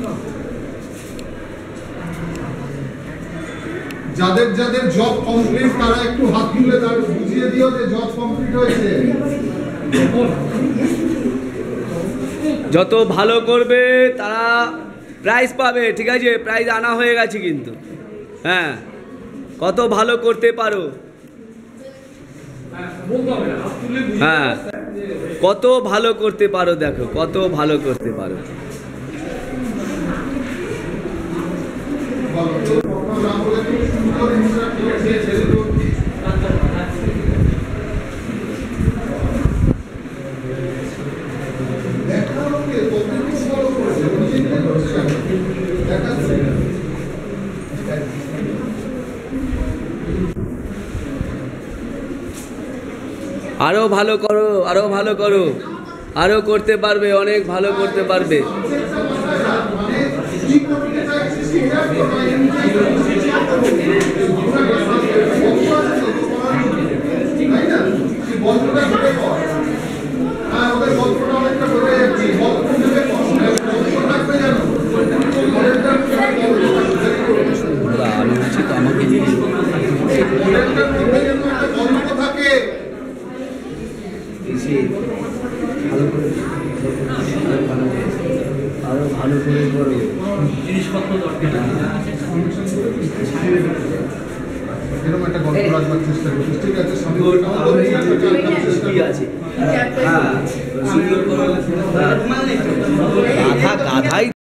যাদের যাদের job complete তারা একটু হাত তুলে তাদের বুঝিয়ে দিও যে জব কমপ্লিট হয়েছে। যত ভালো করবে তারা প্রাইজ পাবে, ঠিক আছে? প্রাইজ আনা হয়ে গেছে কিন্তু। হ্যাঁ, কত ভালো করতে পারো, হ্যাঁ কত ভালো করতে পারো, দেখো কত ভালো করতে পারো। আরো ভালো করো, আরো ভালো করো, আরো করতে পারবে, অনেক ভালো করতে পারবে। আমি বলছি তো আমাকে আরো ভালো করে করো, জিনিসপত্র দরকার এরকম একটা গল্প রাখবার চেষ্টা করছি, ঠিক আছে? আছে হ্যাঁ, গাধা গাধাই